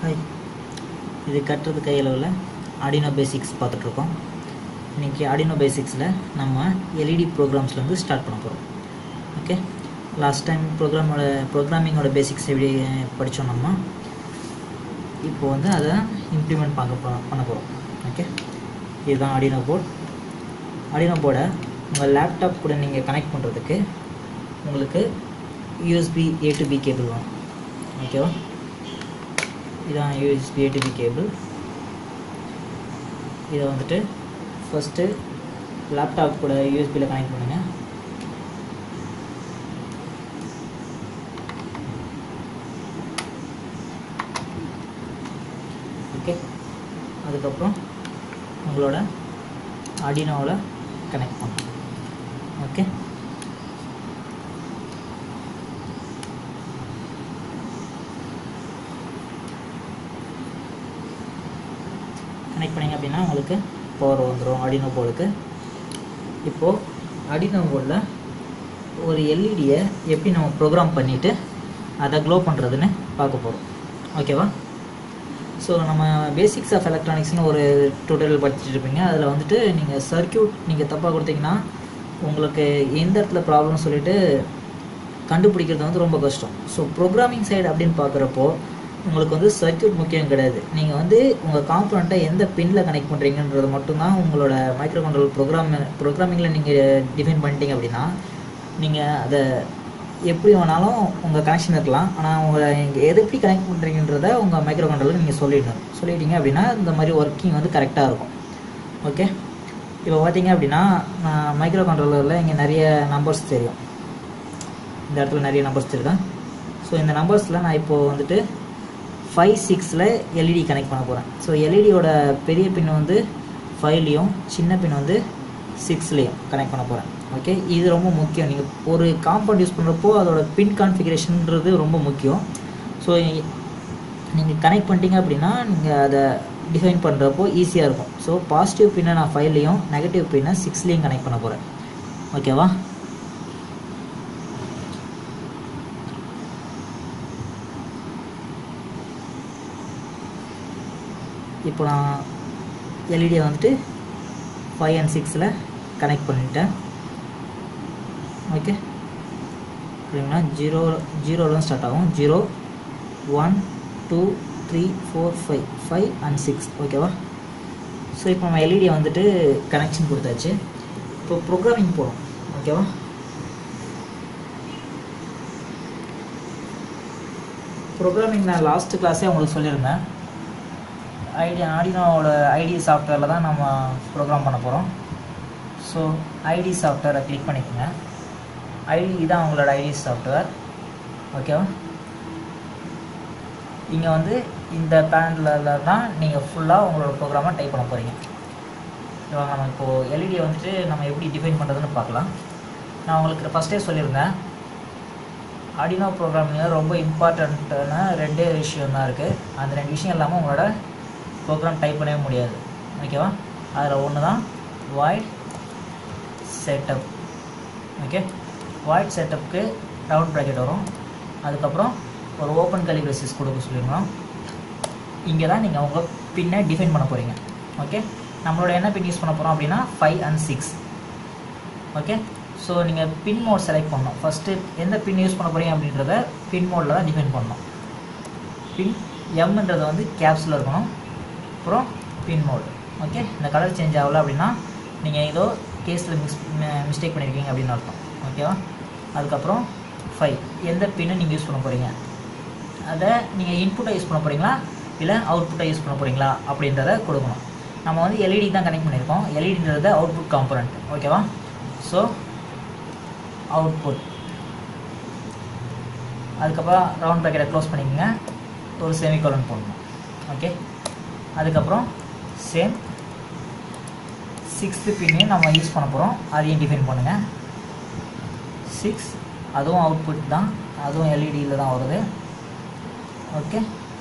Hi, இது கட்டுறது கையளவில் Arduino basics பார்த்துட்ருக்கோம். இன்றைக்கி ஆர்டினோ பேசிக்ஸில் நம்ம எல்இடி ப்ரோக்ராம்ஸ்லேருந்து ஸ்டார்ட் பண்ண போகிறோம். ஓகே, லாஸ்ட் டைம் ப்ரோக்ராமிங்கோட பேசிக்ஸ் எப்படி படித்தோம் நம்ம, இப்போது வந்து அதை இம்ப்ளிமெண்ட் பண்ண போகிறோம். ஓகே, இதுதான் ஆர்டினோ போர்ட். ஆர்டினோ போர்டை உங்கள் லேப்டாப் கூட நீங்கள் கனெக்ட் பண்ணுறதுக்கு உங்களுக்கு USB A to B cable வேணும். ஓகேவா, இதான் USB A to B cable. இதை வந்துட்டு ஃபஸ்ட்டு லேப்டாப் கூட யூஎஸ்பியில் கனெக்ட் பண்ணுங்கள். ஓகே, அதுக்கப்புறம் உங்களோட ஆர்டினோவில் கனெக்ட் பண்ணணும். ஓகே, கனெக்ட் பண்ணிங்க அப்படின்னா உங்களுக்கு பவர் வந்துடும் ஆர்டினோ போர்டுக்கு. இப்போது ஆர்டினோ போர்டில் ஒரு எல்இடியை எப்படி நம்ம ப்ரோக்ராம் பண்ணிவிட்டு அதை க்ளோ பண்ணுறதுன்னு பார்க்க போகிறோம். ஓகேவா, ஸோ நம்ம பேசிக்ஸ் ஆஃப் எலக்ட்ரானிக்ஸ்னு ஒரு டுட்டோரியல் படிச்சுட்டு இருப்பீங்க. அதில் வந்துட்டு நீங்கள் சர்க்கியூட் நீங்கள் தப்பாக கொடுத்தீங்கன்னா உங்களுக்கு எந்த இடத்துல ப்ராப்ளம்னு சொல்லிட்டு கண்டுபிடிக்கிறது வந்து ரொம்ப கஷ்டம். ஸோ ப்ரோக்ராமிங் சைடு அப்படின்னு பார்க்குறப்போ உங்களுக்கு வந்து சர்க்கியூட் முக்கியம் கிடையாது. நீங்கள் வந்து உங்கள் காம்பனண்ட்டை எந்த பின்னில் கனெக்ட் பண்ணுறீங்கன்றது மட்டும்தான் உங்களோட மைக்ரோ கண்ட்ரோல் ப்ரோக்ராமிங்கில் நீங்கள் டிஃபைன் பண்ணிட்டீங்க அப்படின்னா நீங்கள் அதை எப்படி வேணாலும் உங்கள் கனெக்ஷன் இருக்கலாம். ஆனால் உங்களை நீங்கள் எது எப்படி கனெக்ட் பண்ணுறீங்கன்றத உங்கள் மைக்ரோ கண்ட்ரோலுக்கு நீங்கள் சொல்லிட்டீங்க அப்படின்னா இந்த மாதிரி ஒர்க்கிங் வந்து கரெக்டாக இருக்கும். ஓகே, இப்போ பார்த்தீங்க அப்படின்னா மைக்ரோ கண்ட்ரோலரில் இங்கே நிறைய நம்பர்ஸ் தெரியும். இந்த இடத்துல நிறைய நம்பர்ஸ் தெரியும். ஸோ இந்த நம்பர்ஸில் நான் இப்போது வந்துட்டு 5, 6ல் எல்இடி கனெக்ட் பண்ண போகிறேன். ஸோ எல்இடியோட பெரிய பின் வந்து 5லேயும் சின்ன பின் வந்து 6லேயும் கனெக்ட் பண்ண போகிறேன். ஓகே, இது ரொம்ப முக்கியம். நீங்கள் ஒரு காம்பவுண்ட் யூஸ் பண்ணுறப்போ அதோட பின் கான்ஃபிகரேஷன்ன்றது ரொம்ப முக்கியம். ஸோ நீங்கள் கனெக்ட் பண்ணிட்டீங்க அப்படின்னா நீங்கள் அதை டிஃபைன் பண்ணுறப்போ ஈஸியாக இருக்கும். ஸோ பாசிட்டிவ் பின்னை நான் 5லேயும் நெகட்டிவ் பின்னை 6லேயும் கனெக்ட் பண்ண போகிறேன். ஓகேவா, இப்போ நான் எல்இடியை வந்துட்டு 5 and 6ல் கனெக்ட் பண்ணிட்டேன். ஓகே, அப்படின்னா 0 ஸ்டார்ட் ஆகும். 0, 1, 2, 3, 4, 5 and 6. ஓகேவா, ஸோ இப்போ நம்ம எல்இடியை வந்துட்டு கனெக்ஷன் கொடுத்தாச்சு. இப்போ ப்ரோக்ராமிங் போகிறோம். ஓகேவா, ப்ரோக்ராமிங் நான் லாஸ்ட்டு கிளாஸே உங்களுக்கு சொல்லியிருந்தேன். ஆர்டினோவோட ஐடி சாஃப்ட்வேரில் தான் நம்ம ப்ரோக்ராம் பண்ண போகிறோம். ஸோ ஐடி சாஃப்ட்வேரை கிளிக் பண்ணிக்கோங்க. இதுதான் உங்களோட ஐடி சாஃப்ட்வேர். ஓகேவா, இங்கே வந்து இந்த பேனலில் தான் நீங்கள் ஃபுல்லாக உங்களோட ப்ரோக்ராமை டைப் பண்ண போகிறீங்க. இவங்க நம்ம இப்போது எல்இடியை வந்துட்டு நம்ம எப்படி டிஃபைன் பண்ணுறதுன்னு பார்க்கலாம். நான் உங்களுக்கு ஃபஸ்ட்டே சொல்லியிருந்தேன், ஆர்டினோ ப்ரோக்ராமிங்கில் ரொம்ப இம்பார்ட்டண்ட்டான 2 விஷயம் தான் இருக்குது. அந்த 2 விஷயம் இல்லாமல் உங்களோட ப்ரோக்ராம் டைப் பண்ணவே முடியாது. ஓகேவா, அதில் ஒன்று தான் வாய்ட் செட்டப். ஓகே, வாய்ட் செட்டப்புக்கு ரவுண்ட் ப்ராக்கெட் வரும். அதுக்கப்புறம் ஒரு ஓப்பன் கர்லி பிரேசஸ் கொடுக்க சொல்லியிருந்தோம். இங்கே தான் நீங்கள் உங்கள் பின்னை டிஃபைன் பண்ண போகிறீங்க. ஓகே, நம்மளோட என்ன பின் யூஸ் பண்ண போகிறோம் அப்படின்னா 5 and 6. ஓகே, ஸோ நீங்கள் பின் மோட் செலக்ட் பண்ணணும். ஃபஸ்ட்டு எந்த பின் யூஸ் பண்ண போகிறீங்க அப்படின்றத பின் மோடில் தான் டிஃபைன் பண்ணணும். பின் எம்ன்றதை வந்து கேப்ஸில் இருக்கணும். அப்புறம் பின் மோடு. ஓகே, இந்த கலர் சேஞ்ச் ஆகலை அப்படின்னா நீங்கள் ஏதோ கேஸில் மிஸ்டேக் பண்ணியிருக்கீங்க அப்படின்னு அர்த்தம். ஓகேவா, அதுக்கப்புறம் 5 எந்த பின்னை நீங்கள் யூஸ் பண்ண போகிறீங்க, அதை நீங்கள் இன்புட்டை யூஸ் பண்ண போகிறீங்களா இல்லை அவுட்புட்டை யூஸ் பண்ண போகிறீங்களா அப்படின்றத கொடுக்கணும். நம்ம வந்து எல்இடி தான் கனெக்ட் பண்ணியிருக்கோம். எல்இடின்றது அவுட்புட் காம்பனண்ட். ஓகேவா, ஸோ அவுட்புட். அதுக்கப்புறம் ரவுண்ட் ப்ராக்கெட்டை க்ளோஸ் பண்ணிக்கோங்க, ஒரு செமிகோலன் போடணும். ஓகே, அதுக்கப்புறம் சேம் 6th பின்னையும் நம்ம யூஸ் பண்ண போகிறோம். அதையும் டிஃபைன் பண்ணுங்கள். 6 அதுவும் அவுட்புட் தான், அதுவும் எல்இடியில் தான் வருது. ஓகே,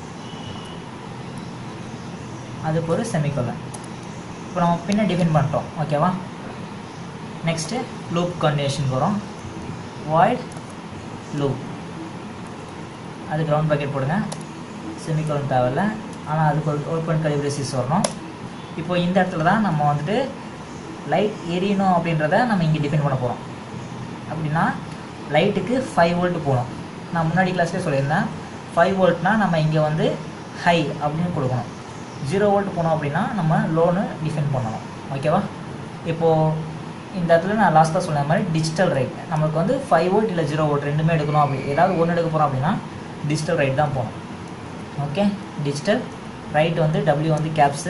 அதுக்கு ஒரு செமிகோலன். இப்போ நம்ம பின்னை டிஃபைன் பண்ணிட்டோம். ஓகேவா, நெக்ஸ்ட்டு லூப் கண்டிஷன் வரும். வாய்ட் லூப், அது கிரவுண்ட் ப்ராக்கெட் போடுங்க. செமிகோலன் தேவையில்ல, ஆனால் அதுக்கு ஒரு ஓப்பன் கர்லி பிரேசஸ் வரணும். இப்போ இந்த இடத்துல தான் நம்ம வந்துட்டு லைட் எரியணும் அப்படின்றத நம்ம இங்கே டிஃபைன் பண்ண போகிறோம். அப்படின்னா லைட்டுக்கு 5 வோல்ட் போகணும். நான் முன்னாடி கிளாஸ்லேயே சொல்லியிருந்தேன், 5 வோல்ட்னால் நம்ம இங்கே வந்து ஹை அப்படின்னு கொடுக்கணும். 0 வோல்ட் போனோம் அப்படின்னா நம்ம லோனு டிஃபைன் பண்ணணும். ஓகேவா? இப்போது இந்த இடத்துல நான் லாஸ்ட்டாக சொன்ன மாதிரி டிஜிட்டல் ரைட் நம்மளுக்கு வந்து 5 வோல்ட் இல்லை 0 வோல்ட் ரெண்டுமே எடுக்கணும். அப்படி ஏதாவது ஒன்று எடுக்க போகிறோம் அப்படின்னா டிஜிட்டல் ரைட் தான் போகணும். ஓகே, டிஜிட்டல் ரைட் வந்து W வந்து கேப்ஸு,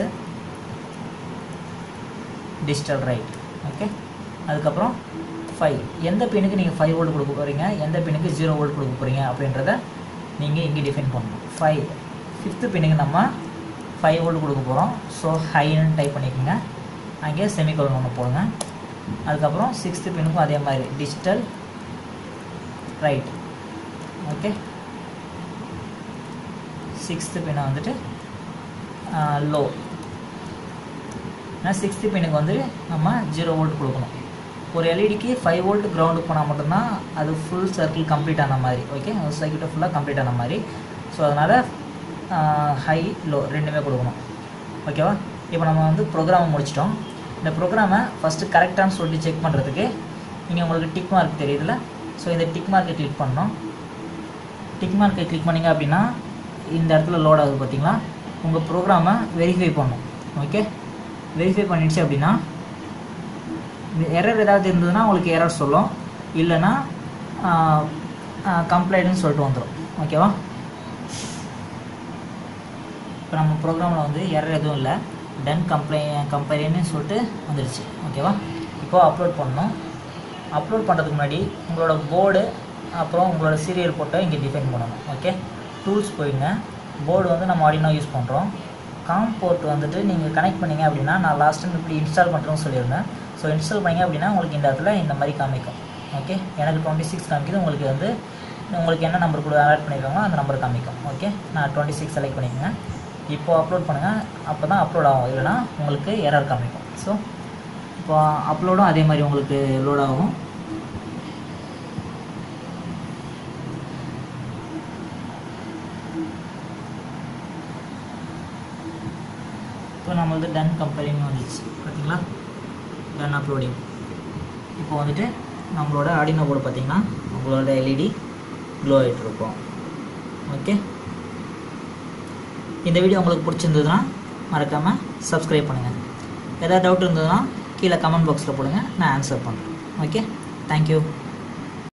டிஜிட்டல் ரைட். ஓகே, அதுக்கப்புறம் 5 எந்த பின்னுக்கு நீங்கள் 5 வோல்ட் கொடுக்க போகிறீங்க, எந்த பின்னுக்கு 0 வோல்ட் கொடுக்க போகிறீங்க அப்படின்றத நீங்கள் இங்கே டிஃபைன் பண்ணணும். 5th பின்னுக்கு நம்ம 5 வோல்ட் கொடுக்க போகிறோம். ஸோ ஹைன்னு டைப் பண்ணிக்கோங்க, அங்கே செமிகோலன் ஒன்று போடுங்க. அதுக்கப்புறம் 6th பின்னுக்கும் அதே மாதிரி டிஜிட்டல் ரைட். ஓகே, 6th பின்னை வந்துட்டு லோ. ஏன்னா 6th பின்னுக்கு வந்து நம்ம 0 வோல்ட் கொடுக்கணும். ஒரு எல்இடிக்கு 5 வோல்ட் கிரவுண்டுக்கு போனால் மட்டும்தான் அது ஃபுல் சர்க்கிள் கம்ப்ளீட் ஆன மாதிரி. ஓகே, ஒரு சர்க்கியூட்டை ஃபுல்லாக கம்ப்ளீட் ஆன மாதிரி. ஸோ அதனால் ஹை லோ ரெண்டுமே கொடுக்கணும். ஓகேவா? இப்போ நம்ம வந்து ப்ரோக்ராமை முடிச்சிட்டோம். இந்த ப்ரோக்ராமை ஃபஸ்ட்டு கரெக்டானு சொல்லிட்டு செக் பண்ணுறதுக்கு நீங்கள் உங்களுக்கு டிக் மார்க் தெரியுதுல்ல, ஸோ இந்த டிக் மார்க்கை கிளிக் பண்ணணும். டிக் மார்க்கை கிளிக் பண்ணிங்க அப்படின்னா இந்த இடத்துல லோட் ஆகுது பார்த்தீங்களா? உங்கள் ப்ரோக்ராமை வெரிஃபை பண்ணணும். ஓகே, வெரிஃபை பண்ணிடுச்சு அப்படின்னா எரர் ஏதாவது இருந்ததுன்னா உங்களுக்கு எரர் சொல்லும், இல்லைன்னா கம்ப்ளைண்ட்னு சொல்லிட்டு வந்துடும். ஓகேவா? இப்போ நம்ம ப்ரோக்ராமில் வந்து எரர் எதுவும் இல்லை, டன் கம்பைன்னு சொல்லிட்டு வந்துடுச்சு. ஓகேவா? இப்போது அப்லோட் பண்ணணும். அப்லோட் பண்ணுறதுக்கு முன்னாடி உங்களோட போர்டு அப்புறம் உங்களோட சீரியல் போட்டை இங்கே டிஃபைன் பண்ணணும். ஓகே, டூல்ஸ் போயிடுங்க. போர்டு வந்து நம்ம ஆர்டினோ யூஸ் பண்ணுறோம். காம் போர்ட் வந்துட்டு நீங்கள் கனெக்ட் பண்ணிங்க அப்படின்னா நான் லாஸ்ட் டைம் இப்படி இன்ஸ்டால் பண்ணுறோன்னு சொல்லியிருந்தேன். ஸோ இன்ஸ்டால் பண்ணிங்க அப்படின்னா உங்களுக்கு இந்த இடத்துல இந்த மாதிரி காமிக்கும். ஓகே, எனக்கு 26 காமிக்குது. உங்களுக்கு வந்து உங்களுக்கு என்ன நம்பர் கூட ஆட் பண்ணியிருக்காங்களோ அந்த நம்பர் காமிக்கும். ஓகே, நான் 26 செலக்ட் பண்ணிக்கோங்க. இப்போது அப்லோட் பண்ணுங்கள், அப்போ தான் அப்லோட் ஆகும், இல்லைனா உங்களுக்கு எரர் காமிக்கும். ஸோ இப்போ அப்லோடும் அதே மாதிரி உங்களுக்கு லோட் ஆகும். இப்போ நம்ம வந்து டன் கம்பேரிங் வந்துச்சு பார்த்தீங்களா, டன் அப்லோடிங். இப்போ வந்துட்டு நம்மளோட ஆர்டினோ போர்டு பார்த்தீங்கன்னா உங்களோட எல்இடி க்ளோ ஆகிட்டு இருக்கும். ஓகே, இந்த வீடியோ உங்களுக்கு பிடிச்சிருந்ததுன்னா மறக்காமல் சப்ஸ்கிரைப் பண்ணுங்கள். ஏதாவது டவுட் இருந்ததுன்னா கீழே கமெண்ட் பாக்ஸில் போடுங்க, நான் ஆன்சர் பண்ணுறேன். Okay, thank you.